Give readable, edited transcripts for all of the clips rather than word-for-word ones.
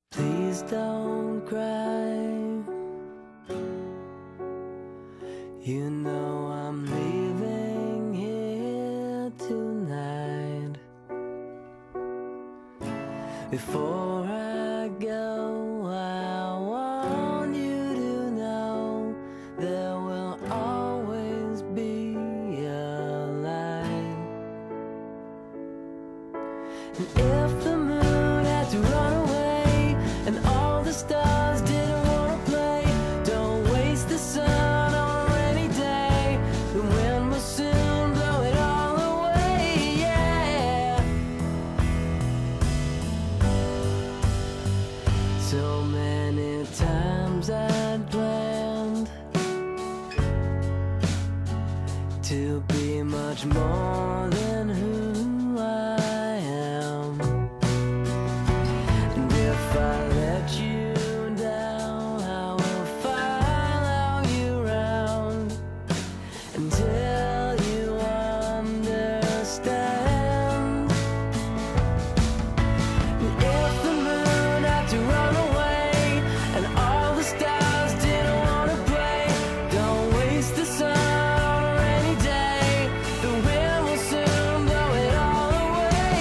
Please don't cry. You know I'm leaving here tonight. Before I go, I want you to know there will always be a light. And if the moon had to run away and all the stars didn't want to play, don't waste the sun on a rainy day. The wind will soon blow it all away, yeah. So many times I'd planned to be much more than who I am. And if I let you down, I will follow you round until you understand. And if the moon had to run away and all the stars didn't want to play, don't waste the sun on a rainy day. The wind will soon blow it all away,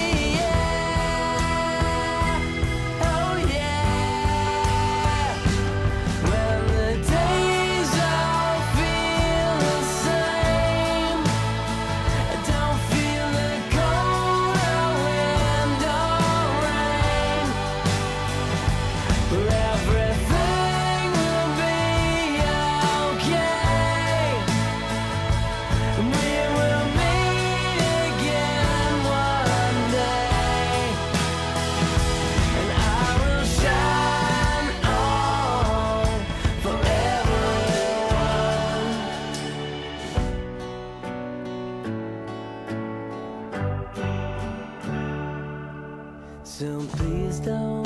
yeah. Oh yeah. When the days all feel the same, don't feel the cold or wind or rain, everything will be okay. We will meet again one day, and I will shine on for everyone. So please don't